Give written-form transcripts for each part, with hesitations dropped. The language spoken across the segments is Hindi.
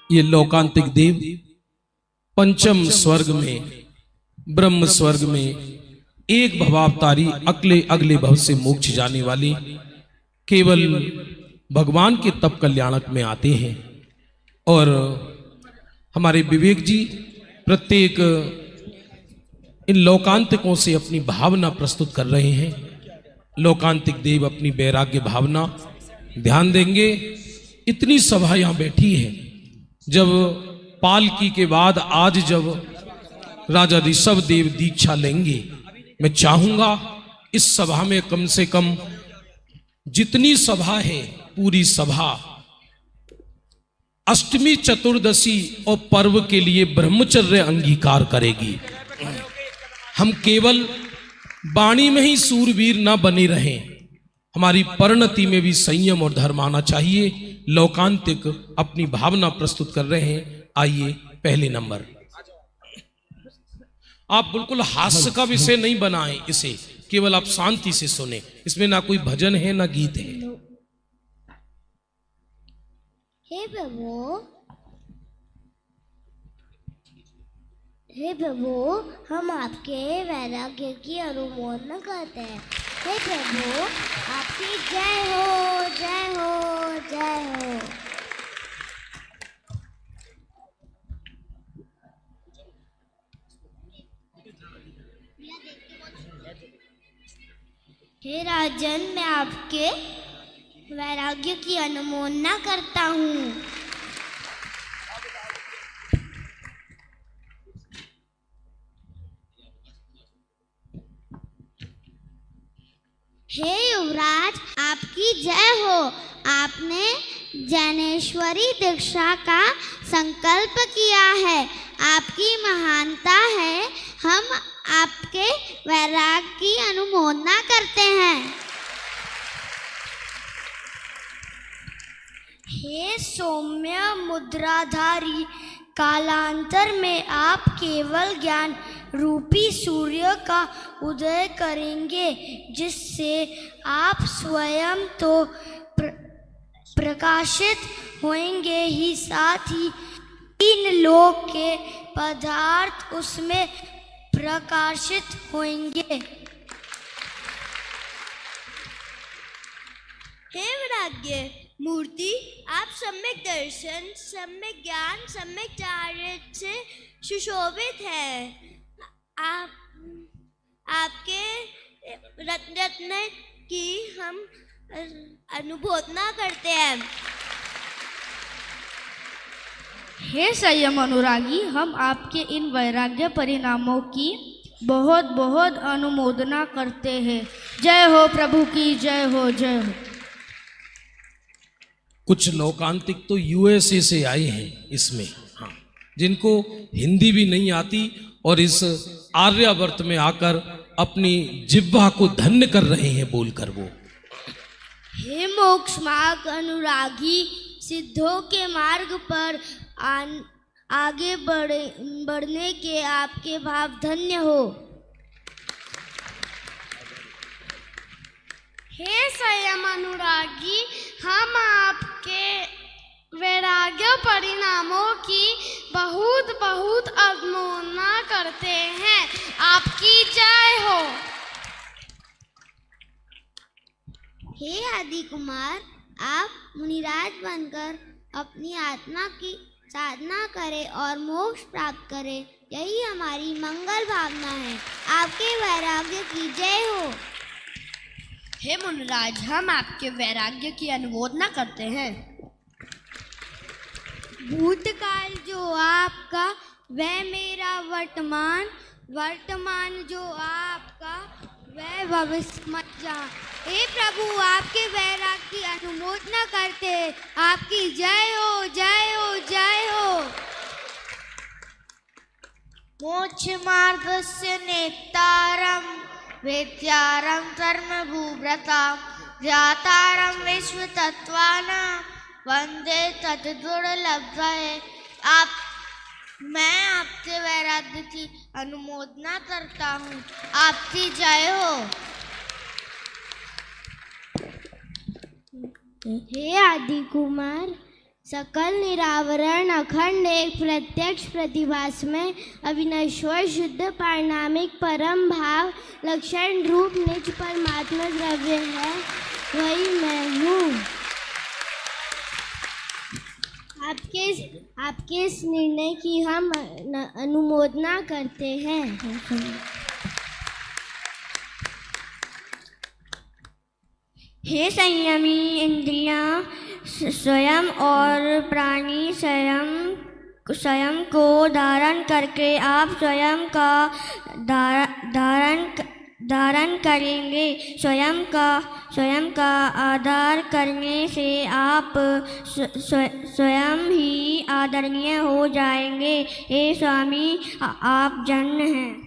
ये लौकांतिक देव पंचम स्वर्ग में, ब्रह्म स्वर्ग में एक भवावतारी अगले अगले भव से मोक्ष जाने वाली केवल भगवान के तप कल्याणक में आते हैं। और हमारे विवेक जी प्रत्येक इन लौकांतिकों से अपनी भावना प्रस्तुत कर रहे हैं। लौकांतिक देव अपनी वैराग्य भावना ध्यान देंगे। इतनी सभा यहां बैठी है, जब पालकी के बाद आज जब राजा ऋषभ देव दीक्षा लेंगे, मैं चाहूंगा इस सभा में कम से कम जितनी सभा है पूरी सभा अष्टमी चतुर्दशी और पर्व के लिए ब्रह्मचर्य अंगीकार करेगी। हम केवल वाणी में ही सूरवीर न बने रहें, हमारी परिणति में भी संयम और धर्म आना चाहिए। लौकांतिक अपनी भावना प्रस्तुत कर रहे हैं। आइए पहले नंबर। आप बिल्कुल हास्य का विषय नहीं बनाएं इसे, केवल आप शांति से सुने। इसमें ना कोई भजन है ना गीत है। हे प्रभु, हे प्रभु, हम आपके वैराग्य की अनुमोदना करते हैं। हे प्रभु, आपकी जय हो, जय हो, जय हो। हे राजन, मैं आपके वैराग्य की अनुमोदना करता हूँ। हे युवराज, आपकी जय हो। आपने जैनेश्वरी दीक्षा का संकल्प किया है। आपकी महानता है। हम आपके वैराग्य की अनुमोदना करते हैं। हे सौम्य मुद्राधारी, कालांतर में आप केवल ज्ञान रूपी सूर्य का उदय करेंगे, जिससे आप स्वयं तो प्रकाशित होंगे ही, साथ ही तीन लोक के पदार्थ उसमें प्रकाशित होंगे। हे वैराग्य मूर्ति, आप सम्यक दर्शन, सम्यक ज्ञान, सम्यक चारित्र से सुशोभित है। आपके रत्न की हम अनुमोदना करते हैं। हे संयम अनुरागी, हम आपके इन वैराग्य परिणामों की बहुत बहुत अनुमोदना करते हैं। जय हो प्रभु की, जय हो, जय हो। कुछ लौकांतिक तो यूएसए से आए हैं इसमें, हाँ, जिनको हिंदी भी नहीं आती और इस आर्यावर्त में आकर अपनी जिह्वा को धन्य कर रहे हैं बोलकर वो। हे मोक्ष मार्ग अनुरागी, सिद्धों के मार्ग पर आगे बढ़ने के आपके भाव धन्य हो। हे संयम अनुरागी, हम आपके वैराग्य परिणामों की बहुत बहुत अनुमोदना करते हैं। आपकी जय हो। हे आदि कुमार, आप मुनिराज बनकर अपनी आत्मा की साधना करें और मोक्ष प्राप्त करें, यही हमारी मंगल भावना है। आपके वैराग्य की जय हो। हे मुनिराज, हम आपके वैराग्य की अनुमोदना करते हैं। भूतकाल जो आपका, वह मेरा वर्तमान, वर्तमान जो आपका, वह भविष्य मत जा। हे प्रभु, आपके वैराग्य की अनुमोदना करते हैं। आपकी जय हो, जय हो, जय हो। मोक्ष मार्गस्य नेतारं वेद्यारं धर्मभूव्रतां ध्यातारं विश्वतत्त्वानां वंदे तद्गुणलब्धये। मैं आपके वैराग्य की अनुमोदना करता हूँ। आपकी जय हो। हे आदि कुमार, सकल निरावरण अखंड एक प्रत्यक्ष प्रतिभास में अविनश्वर शुद्ध पारिणामिक परम भाव लक्षण रूप निज परमात्मा द्रव्य है, वही मैं हूँ। आपके इस निर्णय की हम अनुमोदना करते हैं। हे संयमी इंद्रियां स्वयं और प्राणी स्वयं को धारण करके आप स्वयं का धारण करेंगे। स्वयं का आदर करने से आप स्वयं ही आदरणीय हो जाएंगे। हे स्वामी, आप जन्म हैं।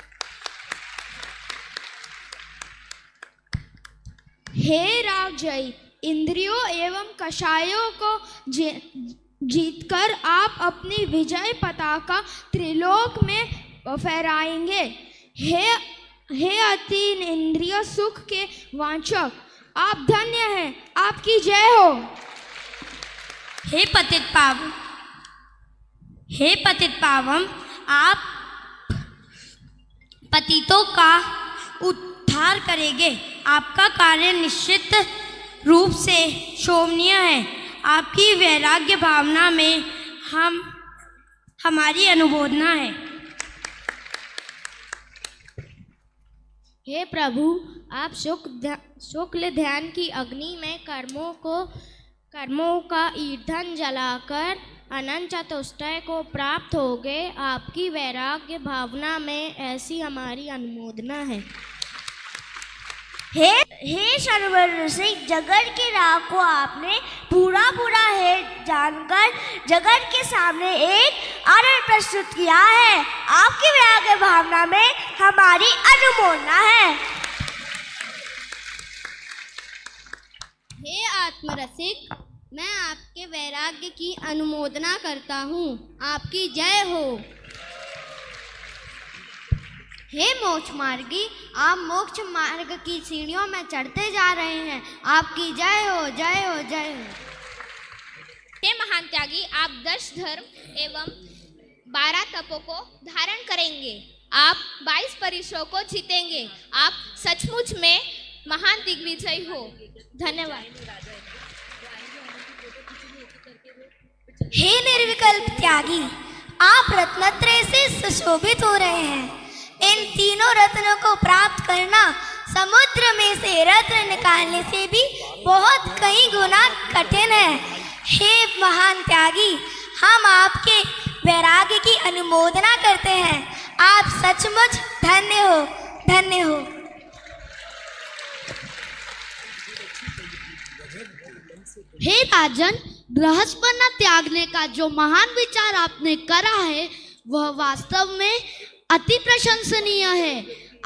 हे रागजयी, इंद्रियों एवं कषायों को जीतकर आप अपनी विजय पताका त्रिलोक में फहराएंगे। हे अतीन इंद्रिय सुख के वांछक, आप धन्य हैं, आपकी जय हो। हे पतित पावन, आप पतितों का उद्धार करेंगे। आपका कार्य निश्चित रूप से शोभनीय है। आपकी वैराग्य भावना में हमारी अनुमोदना है। हे प्रभु, आप शुक्ल ध्यान की अग्नि में कर्मों का ईंधन जलाकर अनंत चतुष्टय को प्राप्त हो गए। आपकी वैराग्य भावना में ऐसी हमारी अनुमोदना है। हे सर्वरसिक, जगत की राह को आपने पूरा है जानकर जगत के सामने एक आनंद प्रस्तुत किया है। आपकी वैराग्य भावना में हमारी अनुमोदना है। हे आत्मरसिक, मैं आपके वैराग्य की अनुमोदना करता हूँ, आपकी जय हो। हे मोक्ष मार्गी, आप मोक्ष मार्ग की सीढ़ियों में चढ़ते जा रहे हैं, आपकी जय हो, जय हो, जय हो। हे महान त्यागी, आप 10 धर्म एवं 12 तपों को धारण करेंगे। आप 22 परिसरों को जीतेंगे। आप सचमुच में महान दिग्विजय हो। धन्यवाद। हे निर्विकल्प त्यागी, आप रत्नत्रय से सुशोभित हो रहे हैं। इन तीनों रत्नों को प्राप्त करना समुद्र में से रत्न निकालने से भी बहुत कई गुना कठिन है। हे महान त्यागी, हम आपके वैराग्य की अनुमोदना करते हैं। आप सचमुच धन्य हो, धन्य हो। हे राजन, गृहस्थपना त्यागने का जो महान विचार आपने करा है वह वास्तव में अति प्रशंसनीय है।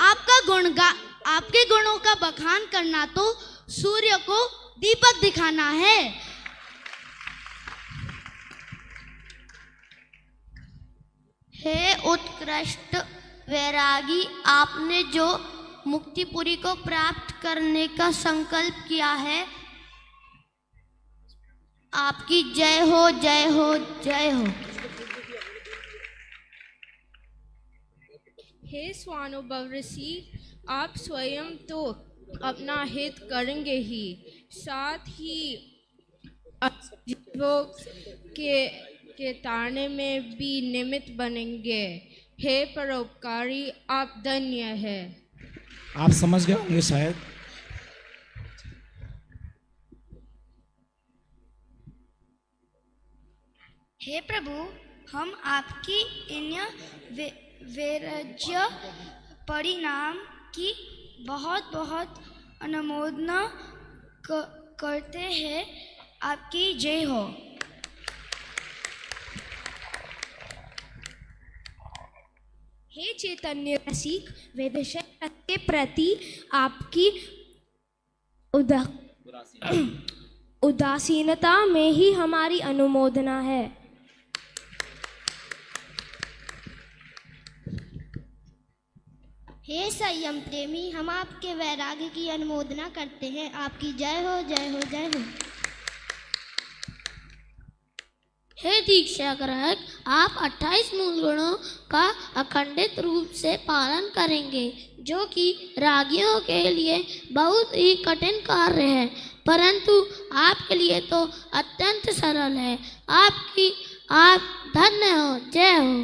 आपके गुणों का बखान करना तो सूर्य को दीपक दिखाना है। हे उत्कृष्ट वैरागी, आपने जो मुक्तिपुरी को प्राप्त करने का संकल्प किया है, आपकी जय हो, जय हो, जय हो। हे स्वानुभव ऋषि, आप स्वयं तो अपना हित करेंगे ही, साथ ही जीवों के तारने में भी निमित्त बनेंगे। हे परोपकारी, आप धन्य है। आप समझ गए होंगे शायद। हे प्रभु, हम आपकी इन वैराग्य परिणाम की बहुत बहुत अनुमोदना करते हैं। आपकी जय हो। हे चैतन्य रसिक, वेदशय के प्रति आपकी उदासीनता में ही हमारी अनुमोदना है। हे संयम प्रेमी, हम आपके वैराग्य की अनुमोदना करते हैं। आपकी जय हो, जय हो, जय हो। हे दीक्षा ग्राहक, आप 28 मूल गुणों का अखंडित रूप से पालन करेंगे, जो कि रागियों के लिए बहुत ही कठिन कार्य है, परंतु आपके लिए तो अत्यंत सरल है। आप धन्य हो। जय हो।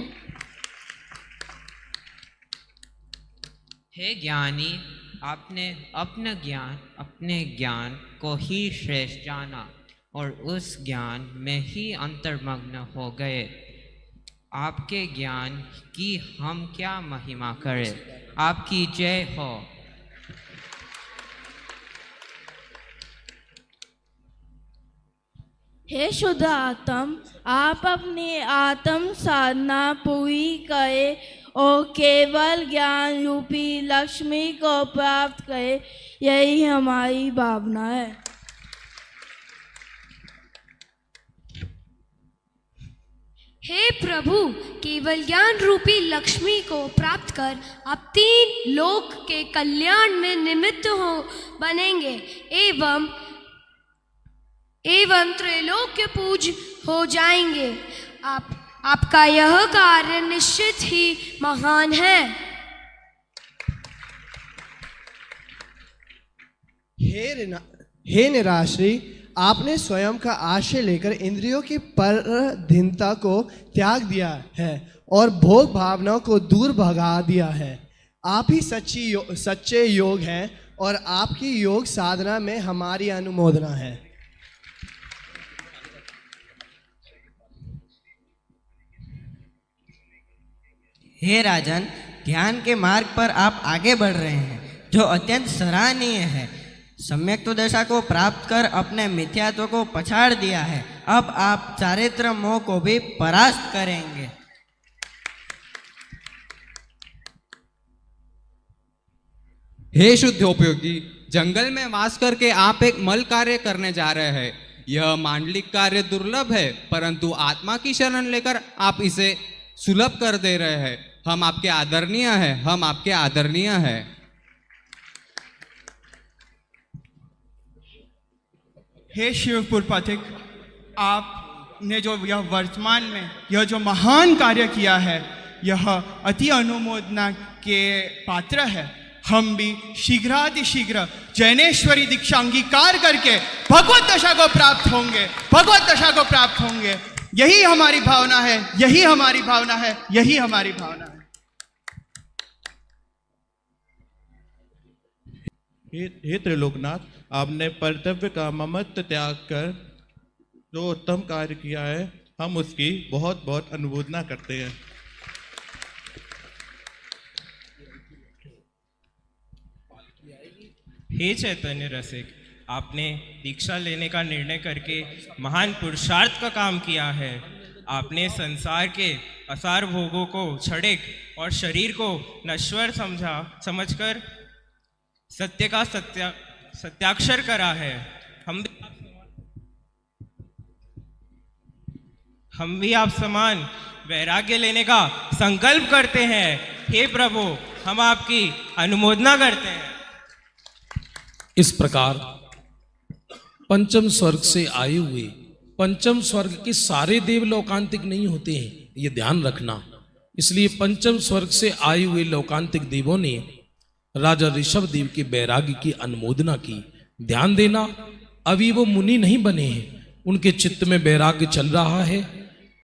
हे ज्ञानी, आपने अपने ज्ञान को ही श्रेष्ठ जाना और उस ज्ञान में ही अंतर्मग्न हो गए। आपके ज्ञान की हम क्या महिमा करें। आपकी जय हो। हे शुद्ध आत्म, आप अपनी आत्म साधना पूरी करें और केवल ज्ञान रूपी लक्ष्मी को प्राप्त करें, यही हमारी भावना है। हे प्रभु, केवल ज्ञान रूपी लक्ष्मी को प्राप्त कर आप 3 लोक के कल्याण में निमित्त बनेंगे एवं त्रैलोक्य पूज हो जाएंगे। आपका यह कार्य निश्चित ही महान है। हे निराश्री, आपने स्वयं का आश्रय लेकर इंद्रियों की परधीनता को त्याग दिया है और भोग भावनाओं को दूर भगा दिया है। आप ही सच्चे योग हैं और आपकी योग साधना में हमारी अनुमोदना है। हे राजन, ध्यान के मार्ग पर आप आगे बढ़ रहे हैं, जो अत्यंत सराहनीय है। सम्यक तो दशा को प्राप्त कर अपने मिथ्यात्व को पछाड़ दिया है। अब आप चारित्र मोह को भी परास्त करेंगे। हे शुद्धोपयोगी, जंगल में वास करके आप एक मल कार्य करने जा रहे हैं। यह मांडलिक कार्य दुर्लभ है, परंतु आत्मा की शरण लेकर आप इसे सुलभ कर दे रहे हैं। हम आपके आदरणीय हैं, हम आपके आदरणीय हैं। हे शिवपुर पथिक, आपने जो यह वर्तमान में यह जो महान कार्य किया है, यह अति अनुमोदना के पात्र है। हम भी शीघ्रातिशीघ्र जैनेश्वरी दीक्षा अंगीकार करके भगवत दशा को प्राप्त होंगे, भगवत दशा को प्राप्त होंगे। यही हमारी भावना है, यही हमारी भावना है, यही हमारी भावना है। हे त्रिलोकनाथ, आपने कर्तव्य का ममत्व त्याग कर जो उत्तम कार्य किया है, हम उसकी बहुत बहुत अनुमोदना करते हैं। हे चैतन्य रसिक, आपने दीक्षा लेने का निर्णय करके महान पुरुषार्थ का काम किया है। आपने संसार के असार भोगों को क्षणिक और शरीर को नश्वर समझकर सत्य का सत्याक्षर करा है। हम भी आप समान वैराग्य लेने का संकल्प करते हैं। हे प्रभु, हम आपकी अनुमोदना करते हैं। इस प्रकार पंचम स्वर्ग से आए हुए, पंचम स्वर्ग के सारे देव लौकांतिक नहीं होते हैं, ये ध्यान रखना। इसलिए पंचम स्वर्ग से आए हुए लौकांतिक देवों ने राजा ऋषभ देव के वैराग्य की अनुमोदना की। ध्यान देना, अभी वो मुनि नहीं बने हैं, उनके चित्त में वैराग्य चल रहा है।